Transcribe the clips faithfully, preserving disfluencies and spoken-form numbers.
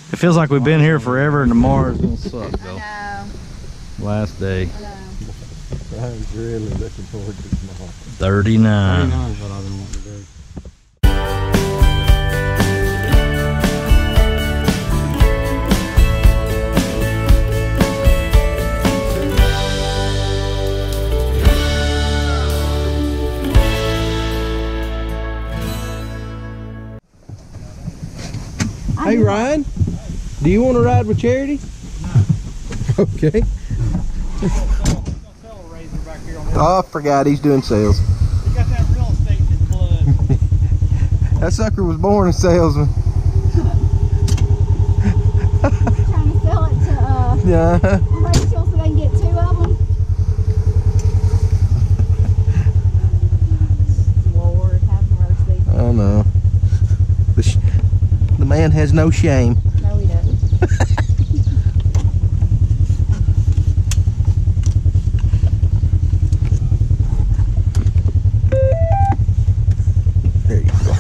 It feels like we've been here forever, and tomorrow's gonna suck though. I know. Last day. I know. Brian's really looking forward to tomorrow. thirty-nine. thirty-nine is what I've been wanting to do. Hey Ryan, do you want to ride with Charity? No. Okay. Oh, I forgot he's doing sales. You got that real estate in blood. That sucker was born a salesman. Trying to sell it to uh, Yeah. Rachel so they can get two of them. Lord have mercy. Oh no. The, sh the man has no shame. No, he doesn't. There you go.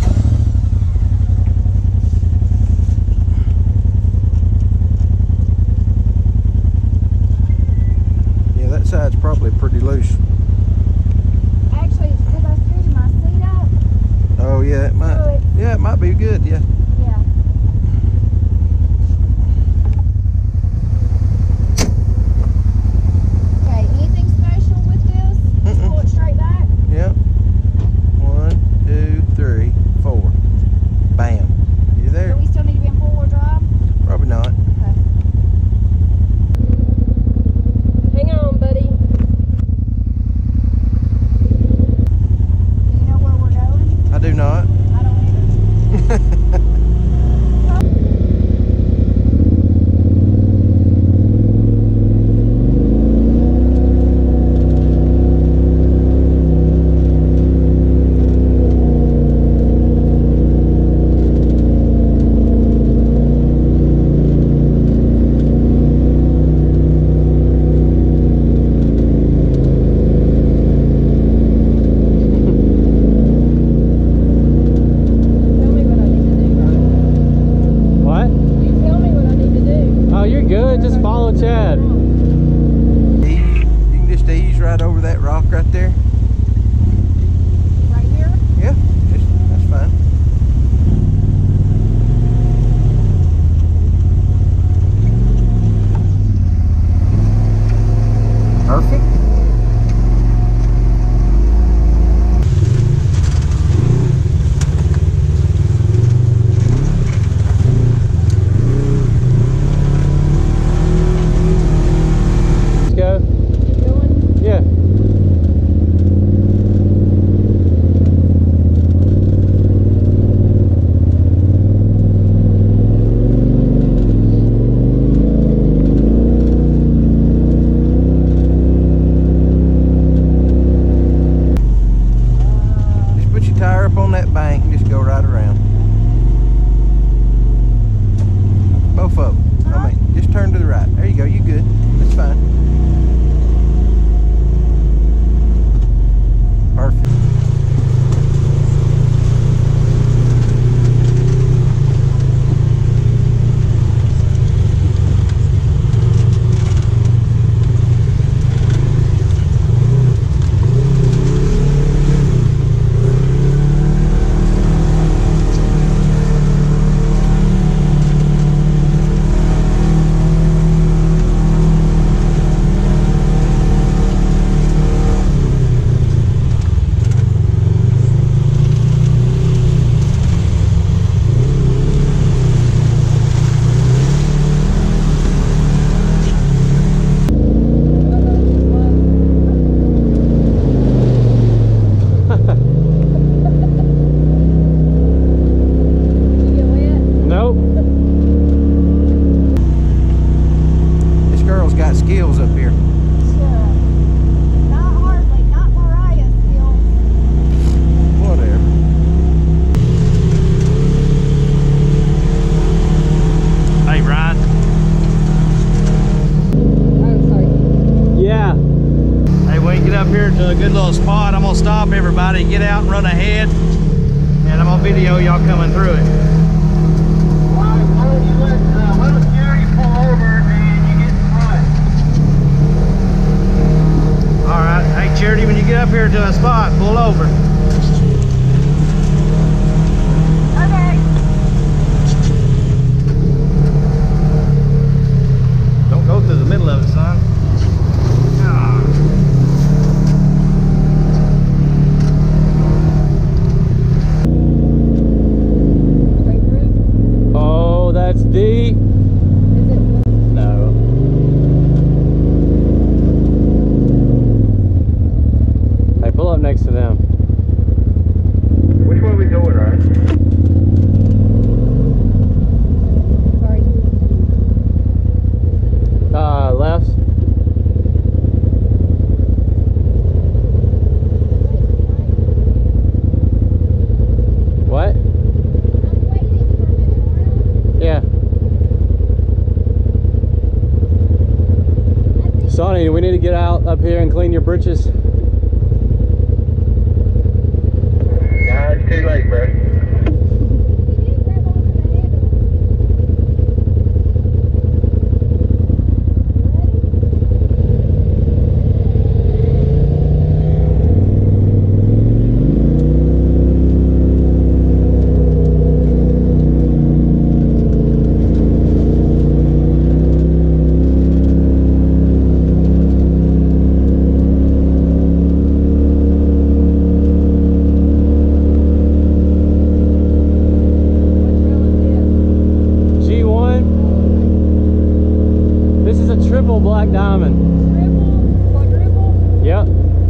Yeah, that side's probably pretty loose. Actually, it's because I screwed my seat up. Oh yeah, it might. So it- Yeah, it might be good. Yeah. Yeah. Okay, anything special with this? Just Mm-mm. pull it straight back. Yeah. One, two, three, four. Bam. You Do there? we still need to be in four-wheel drive? Probably not. Okay. Hang on, buddy. Do you know where we're going? I do not. I don't either. Tell me what I need to do, Ryan. What? You tell me what I need to do. Oh, you're good. Just follow Chad. Ease. You can just ease right over that rock right there. Right here? Yeah, just, that's fine. Perfect. Let's go. Keep going. Yeah. Just put your tire up on that bank and just go right around. Both of them. I mean, just turn to the right. There you go. You good. That's fine. Perfect. You get wet? Nope. This girl's got skills up here. Sure. Not hardly. Not Mariah still. Whatever. Hey, Ryan. Oh, sorry. Yeah. Hey, we can get up here to a good little spot. I'm gonna stop everybody, get out and run ahead, and I'm gonna video y'all coming through it. Why don't you let That's D. Is it? No. Hey, pull up next to them. Which way are we going, Ryan? Sorry. Uh, left. What? I'm waiting for a minute, aren't Yeah. I? I think Sonny, we need to get out up here and clean your britches. Nah, it's too late, bro. he did grab onto the handle. G one. This is a triple black diamond. Triple, quadruple. Yep.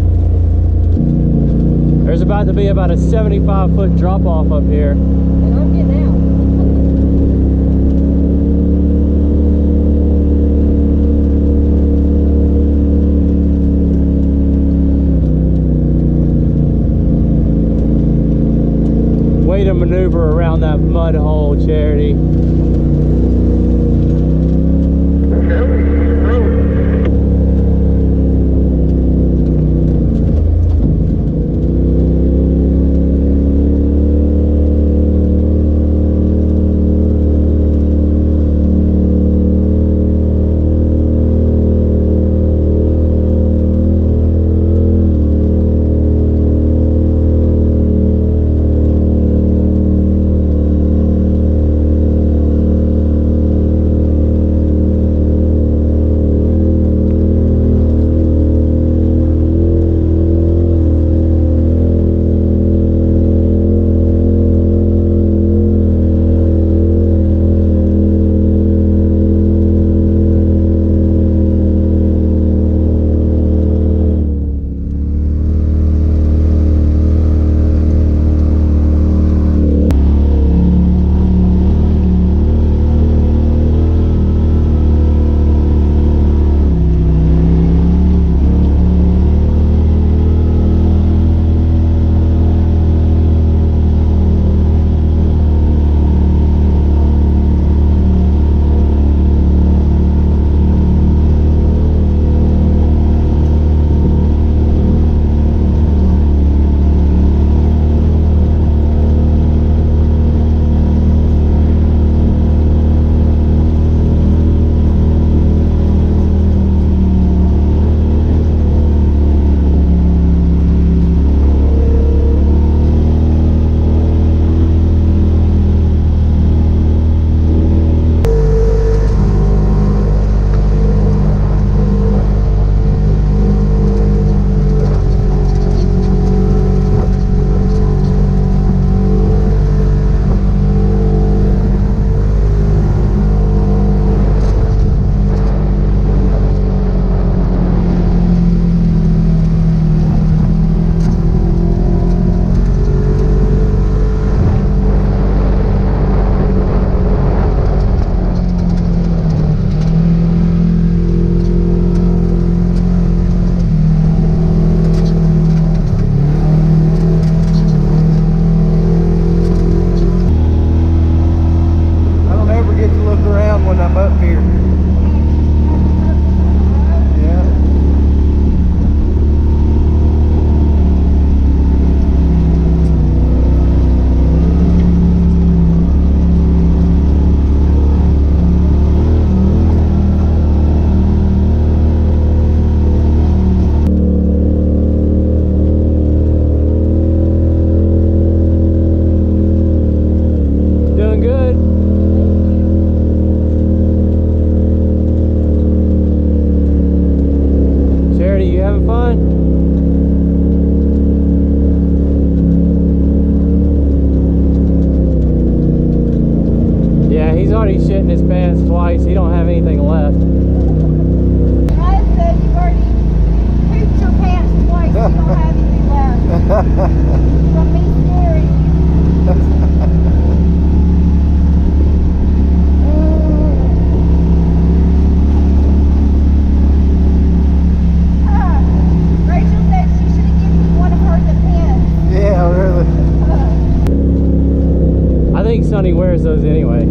There's about to be about a seventy-five foot drop off up here. And I'm getting out. Way to maneuver around that mud hole, Charity. already shit in his pants twice. He don't have anything left. I said you've already pooped your pants twice. You don't have anything left. From me scaring you. Ah, Rachel said she should have given you one of her depends. Yeah, really. I think Sonny wears those anyway.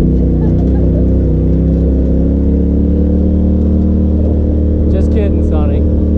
Just kidding, Sonny.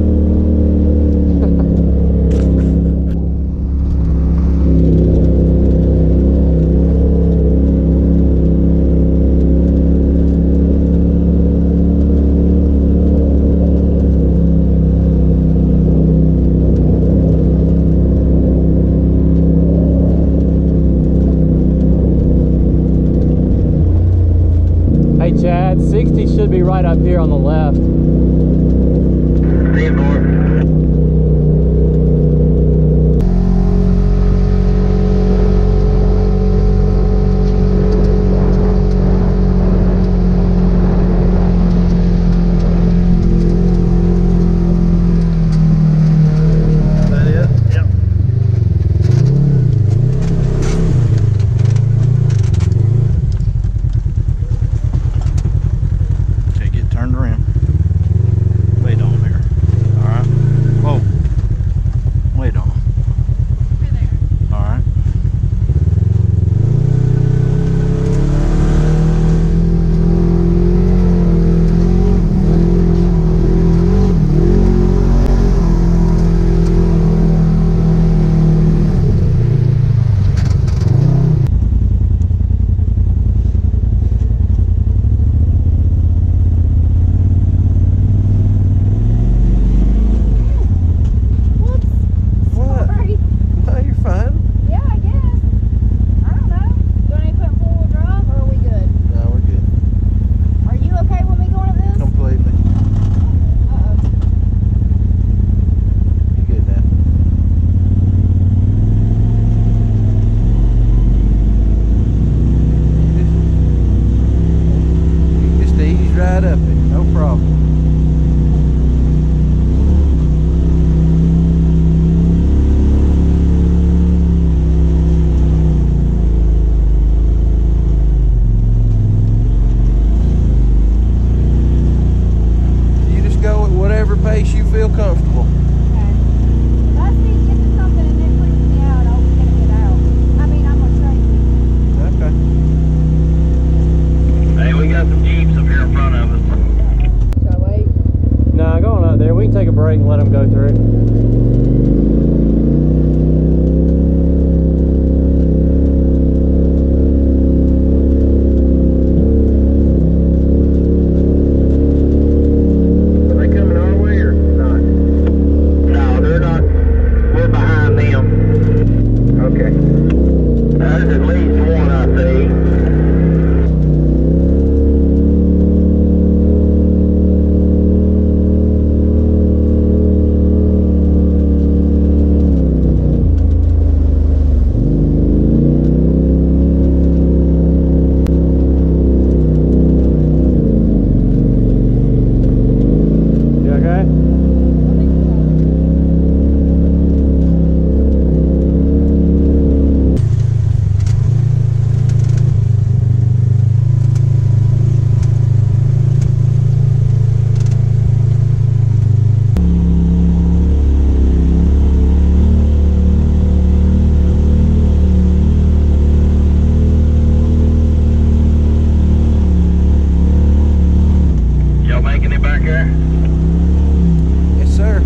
Hey Chad, sixty should be right up here on the left. Three and four. Is that it? Yep. Okay, get turned around. Wait on there. All right. Whoa. Wait on. All right. Whoops. What? Sorry. No, you're fine. Yeah, I guess. I don't know. Do I need to put in four-wheel drive or are we good? No, we're good. Are you okay with me going to this? Completely. Uh-oh. You good now? You just ease right up it. No problem. You just go at whatever pace you feel comfortable. Okay. If I see you get to something and it freaks me out, I'll get it out. I mean, I'm gonna train you. Okay. Hey, we got some Jeeps up here in front of us. Should I wait? Nah, going out there. We can take a break and let him go through. Are they coming our way or not? No, they're not. We're behind them. Okay. There's at least one I see. You okay? Y'all making it back here? Yes, sir.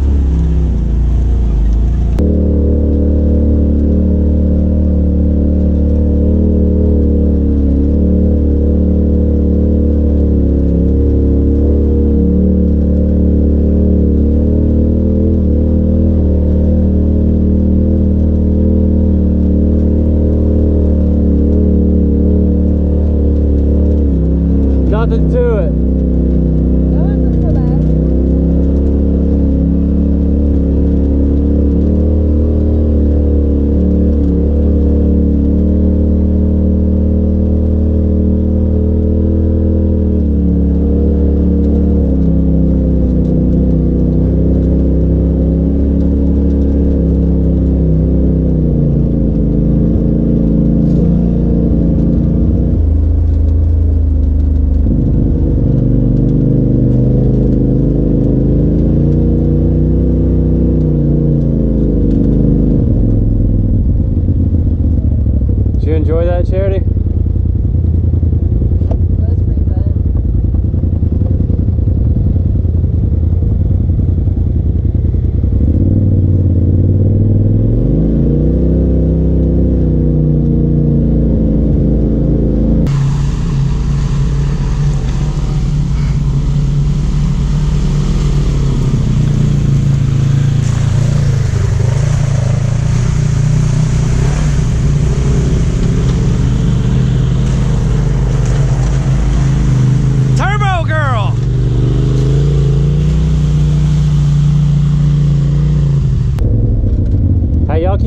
Nothing to it. That wasn't so bad.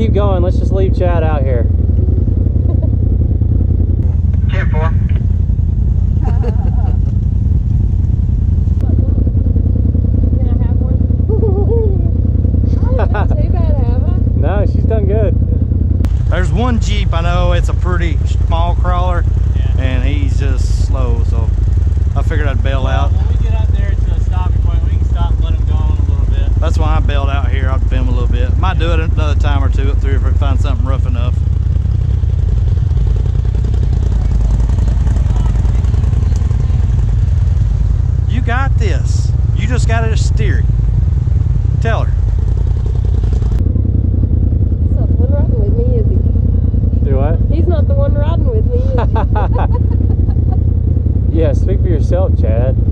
keep going. Let's just leave Chad out here. ten four. Can I have one? Oh, not too bad, have I? No, she's done good. There's one Jeep I know, it's a pretty small crawler, Yeah. and he's just slow, so I figured I'd bail out. When we get up there to the stopping point, we can stop and let him go on a little bit. That's why I bailed out here. I'd film a little bit. Might do it another time or two up through if I find something rough enough. You got this. You just gotta steer it. Tell her. He's not the one riding with me, is he? Do what? He's not the one riding with me, is he? Yeah, speak for yourself, Chad.